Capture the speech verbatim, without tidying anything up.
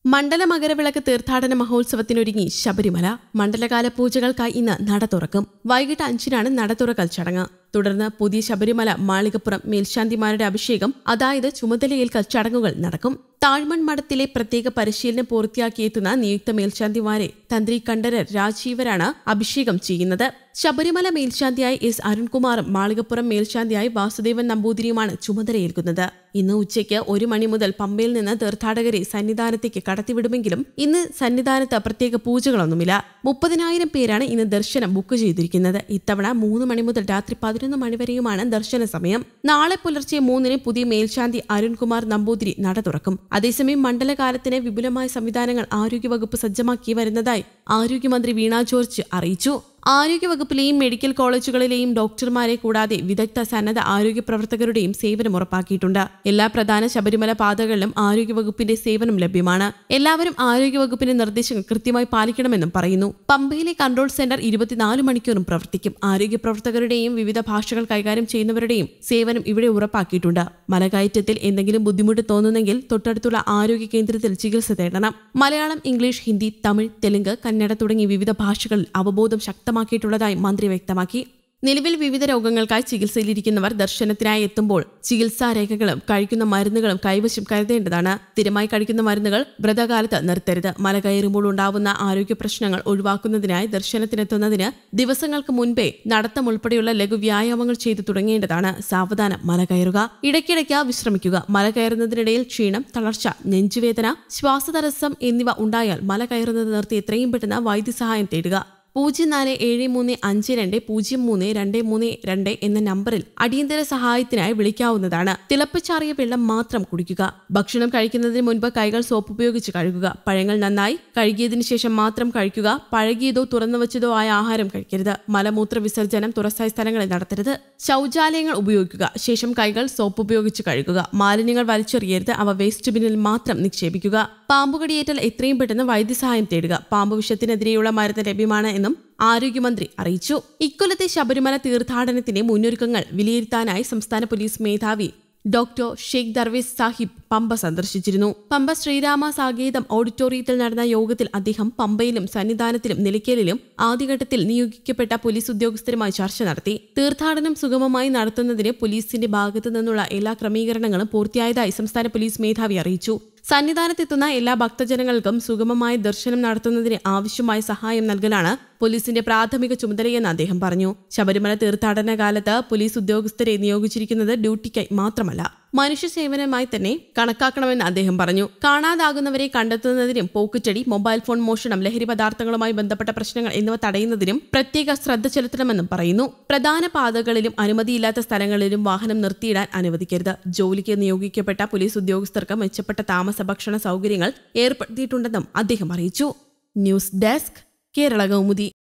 മണ്ഡല മകരവിളക്ക് തീർത്ഥാടന മഹോത്സവത്തിനൊരുങ്ങി ശബരിമല. മണ്ഡലകാല പൂജകൾക്കായി ഇന്ന് നട തുറക്കും. വൈകിട്ട് അഞ്ചിനാണ് നട തുറക്കൽ ചടങ്ങ്. തുടർന്ന് പുതിയ ശബരിമല മാളികപ്പുറം മേൽശാന്തിമാരുടെ അഭിഷേകം, അതായത് ചുമതലയേൽക്കൽ ചടങ്ങുകൾ നടക്കും. താഴ്മൺ മഠത്തിലെ പ്രത്യേക പരിശീലനം പൂർത്തിയാക്കിയെത്തുന്ന നിയുക്ത മേൽശാന്തിമാരെ തന്ത്രി കണ്ഠരർ രാജീവരാണ് അഭിഷേകം ചെയ്യുന്നത്. ശബരിമല മേൽശാന്തിയായി എസ് അരുൺകുമാറും മാളികപ്പുറം മേൽശാന്തിയായി വാസുദേവൻ നമ്പൂതിരിയുമാണ് ചുമതലയേൽക്കുന്നത്. ഇന്ന് ഉച്ചയ്ക്ക് ഒരു മണി മുതൽ പമ്പയിൽ നിന്ന് തീർത്ഥാടകരെ സന്നിധാനത്തേക്ക് കടത്തിവിടുമെങ്കിലും ഇന്ന് സന്നിധാനത്ത് പ്രത്യേക പൂജകളൊന്നുമില്ല. മുപ്പതിനായിരം പേരാണ് ഇന്ന് ദർശനം ബുക്ക് ചെയ്തിരിക്കുന്നത്. ഇത്തവണ മൂന്ന് മണി മുതൽ രാത്രി പതിനൊന്ന് മണിവരെയുമാണ് ദർശന സമയം. നാളെ പുലർച്ചെ മൂന്നിന് പുതിയ മേൽശാന്തി അരുൺകുമാർ നമ്പൂതിരി നട തുറക്കും. അതേസമയം മണ്ഡലകാലത്തിന് വിപുലമായ സംവിധാനങ്ങൾ ആരോഗ്യവകുപ്പ് സജ്ജമാക്കി വരുന്നതായി ആരോഗ്യമന്ത്രി വീണ ജോർജ് അറിയിച്ചു. ആരോഗ്യവകുപ്പിലെയും മെഡിക്കൽ കോളേജുകളിലെയും ഡോക്ടർമാരെ കൂടാതെ വിദഗ്ധ സന്നദ്ധ ആരോഗ്യ പ്രവർത്തകരുടെയും സേവനം ഉറപ്പാക്കിയിട്ടുണ്ട്. എല്ലാ പ്രധാന ശബരിമല പാതകളിലും ആരോഗ്യവകുപ്പിന്റെ സേവനം ലഭ്യമാണ്. എല്ലാവരും ആരോഗ്യവകുപ്പിന്റെ നിർദ്ദേശങ്ങൾ കൃത്യമായി പാലിക്കണമെന്നും പറയുന്നു. പമ്പയിലെ കൺട്രോൾ സെന്റർ ഇരുപത്തിനാല് മണിക്കൂറും പ്രവർത്തിക്കും. ആരോഗ്യ പ്രവർത്തകരുടെയും വിവിധ ഭാഷകൾ കൈകാര്യം ചെയ്യുന്നവരുടെയും സേവനം ഇവിടെ ഉറപ്പാക്കിയിട്ടുണ്ട്. മലകയറ്റത്തിൽ എന്തെങ്കിലും ബുദ്ധിമുട്ട് തോന്നുന്നെങ്കിൽ തൊട്ടടുത്തുള്ള ആരോഗ്യ കേന്ദ്രത്തിൽ ചികിത്സ തേടണം. മലയാളം, ഇംഗ്ലീഷ്, ഹിന്ദി, തമിഴ്, തെലുങ്ക്, കന്നഡ തുടങ്ങി വിവിധ ഭാഷകളിൽ അവബോധം ശക്തമാക്കിയിട്ടുള്ളതായി മന്ത്രി വ്യക്തമാക്കി. നിലവിൽ വിവിധ രോഗങ്ങൾക്കായി ചികിത്സയിലിരിക്കുന്നവർ ദർശനത്തിനായി എത്തുമ്പോൾ ചികിത്സാ രേഖകളും കഴിക്കുന്ന മരുന്നുകളും കൈവശം കരുതേണ്ടതാണ്. സ്ഥിരമായി കഴിക്കുന്ന മരുന്നുകൾ വ്രതകാലത്ത് നിർത്തരുത്. മല കയറുമ്പോൾ ഉണ്ടാവുന്ന ആരോഗ്യ പ്രശ്നങ്ങൾ ഒഴിവാക്കുന്നതിനായി ദർശനത്തിനെത്തുന്നതിന് ദിവസങ്ങൾക്ക് മുൻപേ നടത്തം ഉൾപ്പെടെയുള്ള ലഘു വ്യായാമങ്ങൾ ചെയ്തു തുടങ്ങേണ്ടതാണ്. സാവധാനം മല കയറുക, ഇടയ്ക്കിടയ്ക്ക് വിശ്രമിക്കുക. മല കയറുന്നതിനിടയിൽ ക്ഷീണം, തളർച്ച, നെഞ്ചുവേദന, ശ്വാസതടസ്സം എന്നിവ ഉണ്ടായാൽ മല കയറുന്നത് നിർത്തി എത്രയും പെട്ടെന്ന് വൈദ്യസഹായം തേടുക. പൂജ്യം നാല് ഏഴ് മൂന്ന് അഞ്ച് രണ്ട് പൂജ്യം മൂന്ന് രണ്ട് മൂന്ന് രണ്ട് എന്ന നമ്പറിൽ അടിയന്തര സഹായത്തിനായി വിളിക്കാവുന്നതാണ്. തിളപ്പിച്ചാറിയ വെള്ളം മാത്രം കുടിക്കുക. ഭക്ഷണം കഴിക്കുന്നതിന് മുൻപ് കൈകൾ സോപ്പ് ഉപയോഗിച്ച് കഴുകുക. പഴങ്ങൾ നന്നായി കഴുകിയതിനു ശേഷം മാത്രം കഴിക്കുക. പഴകിയതോ തുറന്നു വെച്ചതോ ആയ ആഹാരം കഴിക്കരുത്. മലമൂത്ര വിസർജനം തുറസായ സ്ഥലങ്ങളിൽ നടത്തരുത്. ശൗചാലയങ്ങൾ ഉപയോഗിക്കുക. ശേഷം കൈകൾ സോപ്പ് ഉപയോഗിച്ച് കഴുകുക. മാലിന്യങ്ങൾ വലിച്ചെറിയരുത്. അവ വേസ്റ്റ് ബിന്നിൽ മാത്രം നിക്ഷേപിക്കുക. പാമ്പുകടിയേറ്റാൽ എത്രയും പെട്ടെന്ന് വൈദ്യസഹായം തേടുക. പാമ്പ് വിഷത്തിനെതിരെയുള്ള മരുന്ന് ലഭ്യമാണ് എന്നും ആരോഗ്യമന്ത്രി അറിയിച്ചു. ഇക്കൊല്ലത്തെ ശബരിമല തീർത്ഥാടനത്തിന്റെ മുന്നൊരുക്കങ്ങൾ വിലയിരുത്താനായി സംസ്ഥാന പോലീസ് മേധാവി ഡോക്ടർ ഷെയ്ഖ് ദർവേസ് സാഹിബ് പമ്പ സന്ദർശിച്ചിരുന്നു. പമ്പ ശ്രീരാമ സാകേതം ഓഡിറ്റോറിയത്തിൽ നടന്ന യോഗത്തിൽ അദ്ദേഹം പമ്പയിലും സന്നിധാനത്തിലും നിലയ്ക്കലിലും ആദ്യഘട്ടത്തിൽ നിയോഗിക്കപ്പെട്ട പോലീസ് ഉദ്യോഗസ്ഥരുമായി ചർച്ച നടത്തി. തീർത്ഥാടനം സുഗമമായി നടത്തുന്നതിന് പോലീസിന്റെ ഭാഗത്തു നിന്നുള്ള എല്ലാ ക്രമീകരണങ്ങളും പൂർത്തിയായതായി സംസ്ഥാന പോലീസ് മേധാവി അറിയിച്ചു. സന്നിധാനത്തെത്തുന്ന എല്ലാ ഭക്തജനങ്ങൾക്കും സുഗമമായ ദർശനം നടത്തുന്നതിന് ആവശ്യമായ സഹായം നൽകലാണ് പോലീസിന്റെ പ്രാഥമിക ചുമതലയെന്ന് അദ്ദേഹം പറഞ്ഞു. ശബരിമല തീർത്ഥാടന കാലത്ത് പോലീസ് ഉദ്യോഗസ്ഥരെ നിയോഗിച്ചിരിക്കുന്നത് ഡ്യൂട്ടിക്കായി മാത്രമല്ല, മനുഷ്യ സേവനമായി തന്നെ കണക്കാക്കണമെന്ന് അദ്ദേഹം പറഞ്ഞു. കാണാതാകുന്നവരെ കണ്ടെത്തുന്നതിനും പോക്കുറ്റടി, മൊബൈൽ ഫോൺ മോഷണം, ലഹരി പദാർത്ഥങ്ങളുമായി ബന്ധപ്പെട്ട പ്രശ്നങ്ങൾ എന്നിവ തടയുന്നതിനും പ്രത്യേക ശ്രദ്ധ ചെലുത്തണമെന്നും പറയുന്നു. പ്രധാന പാതകളിലും അനുമതിയില്ലാത്ത സ്ഥലങ്ങളിലും വാഹനം നിർത്തിയിടാൻ അനുവദിക്കരുത്. ജോലിക്ക് നിയോഗിക്കപ്പെട്ട പോലീസ് ഉദ്യോഗസ്ഥർക്ക് മെച്ചപ്പെട്ട താമസ ഭക്ഷണ സൗകര്യങ്ങൾ ഏർപ്പെടുത്തിയിട്ടുണ്ടെന്നും അദ്ദേഹം അറിയിച്ചു. News desk, Kerala Kaumudi.